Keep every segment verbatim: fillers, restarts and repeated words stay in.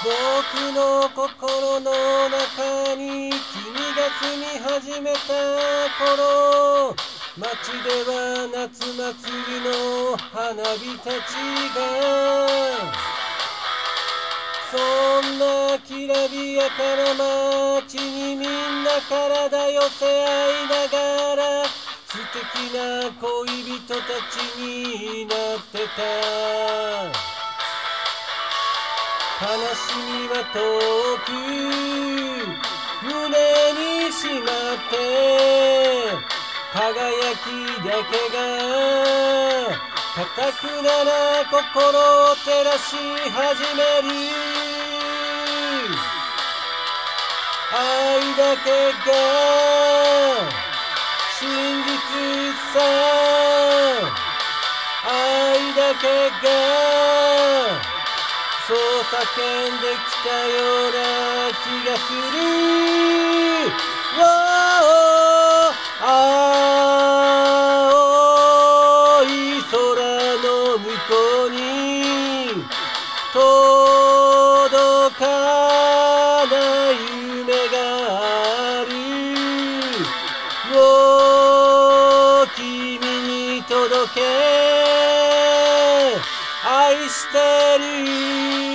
僕の心の中に君が住み始めた頃、街では夏祭りの花火たちが、そんなきらびやかな街にみんな体寄せ合いながら、素敵な恋人たちになってた。悲しみは遠く胸にしまって、輝きだけがかたくなな心を照らし始める。愛だけが真実さ、愛だけがそう叫んできたような気がする。青い空の向こうに届かない夢があるよ。君に届け、愛してる。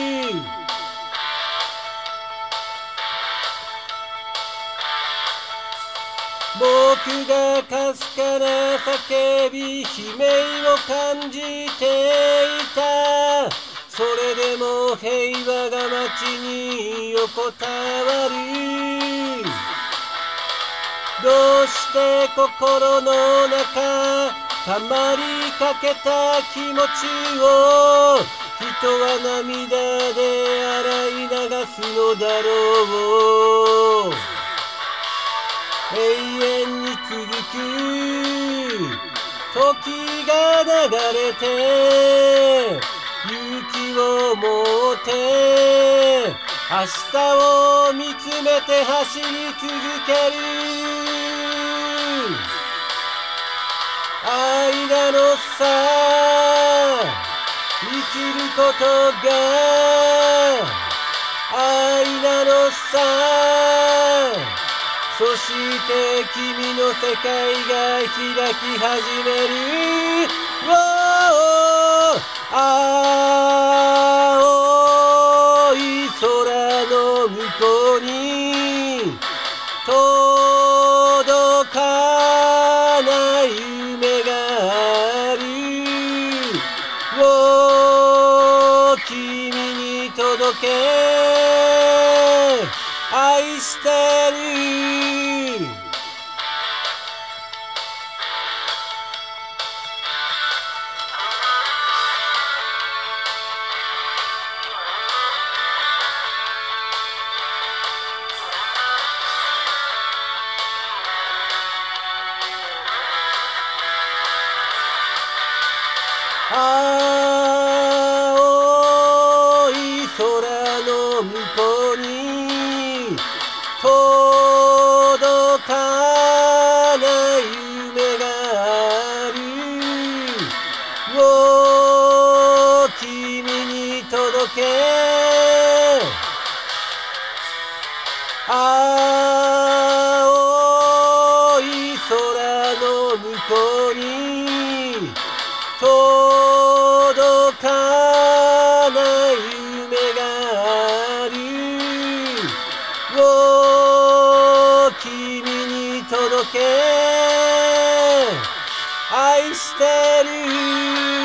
僕がかすかな叫び、悲鳴を感じていた。それでも平和が街に横たわる。どうして心の中、たまりかけた気持ちを人は涙で洗い流すのだろう。永遠に続く時が流れて、勇気を持って明日を見つめて走り続ける。愛なのさ、生きることが愛なのさ。そして君の世界が開き始める。青い空の向こうに届かない夢がある。君に届け、愛してる。青い空の向こうに届かない夢がある。君に届け、青い空の向こうに届かない夢がある。君に届け、愛してる。